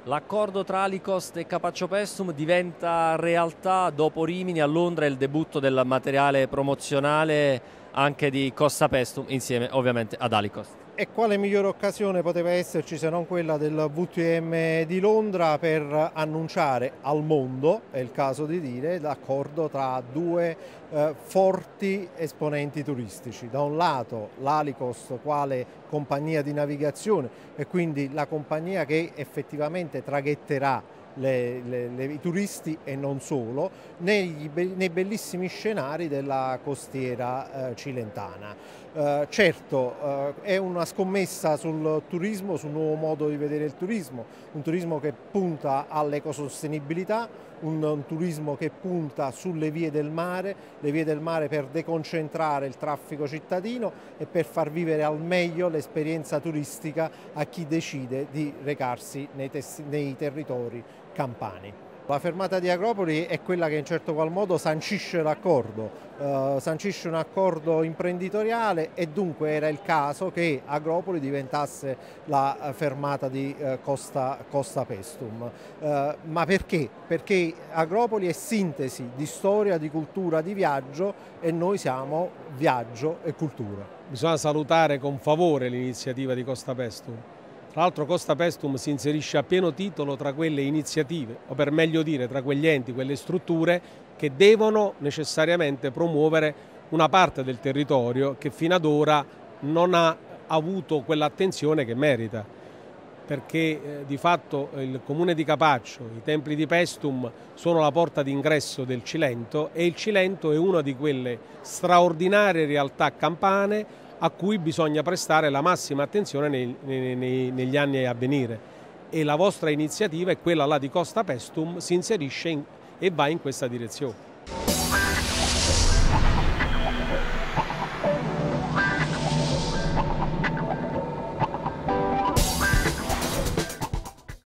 L'accordo tra Alicost e Capaccio Pestum diventa realtà dopo Rimini. A Londra il debutto del materiale promozionale anche di Costa Pestum insieme ovviamente ad Alicost. E quale migliore occasione poteva esserci se non quella del VTM di Londra per annunciare al mondo, è il caso di dire, l'accordo tra due forti esponenti turistici. Da un lato l'Alicost quale compagnia di navigazione e quindi la compagnia che effettivamente traghetterà i turisti e non solo nei bellissimi scenari della costiera cilentana. Certo, è una scommessa sul turismo, sul nuovo modo di vedere il turismo, un turismo che punta all'ecosostenibilità, un turismo che punta sulle vie del mare, le vie del mare per deconcentrare il traffico cittadino e per far vivere al meglio l'esperienza turistica a chi decide di recarsi nei territori campani. La fermata di Agropoli è quella che in certo qual modo sancisce l'accordo, sancisce un accordo imprenditoriale e dunque era il caso che Agropoli diventasse la fermata di Costa Pestum. Ma perché? Perché Agropoli è sintesi di storia, di cultura, di viaggio e noi siamo viaggio e cultura. Bisogna salutare con favore l'iniziativa di Costa Pestum. Tra l'altro Costa Pestum si inserisce a pieno titolo tra quelle iniziative, o per meglio dire tra quegli enti, quelle strutture che devono necessariamente promuovere una parte del territorio che fino ad ora non ha avuto quell'attenzione che merita. Perché di fatto il comune di Capaccio, i templi di Pestum sono la porta d'ingresso del Cilento e il Cilento è una di quelle straordinarie realtà campane a cui bisogna prestare la massima attenzione negli anni a venire. E la vostra iniziativa è quella là di Costa Pestum, si inserisce e va in questa direzione.